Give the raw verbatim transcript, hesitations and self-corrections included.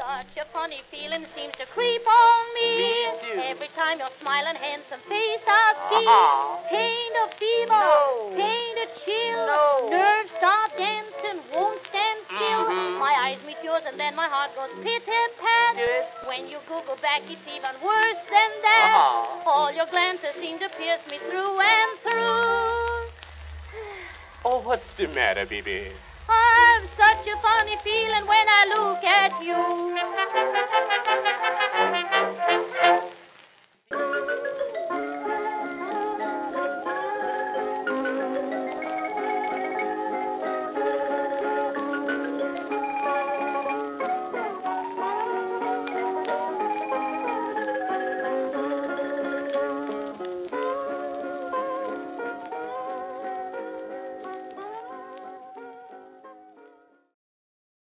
Such a funny feeling seems to creep on me. Me too. Every time your smiling, handsome face I see. Uh-huh. Taint of fever, No. taint of chill. No. Nerves stop dancing, won't stand still. Mhm. My eyes meet yours and then my heart goes pit-a-pat. Yes. When you Google back, it's even worse than that. Uh-huh. All your glances seem to pierce me through and through. Oh, what's the matter, baby? I've such a funny feeling when I look at you.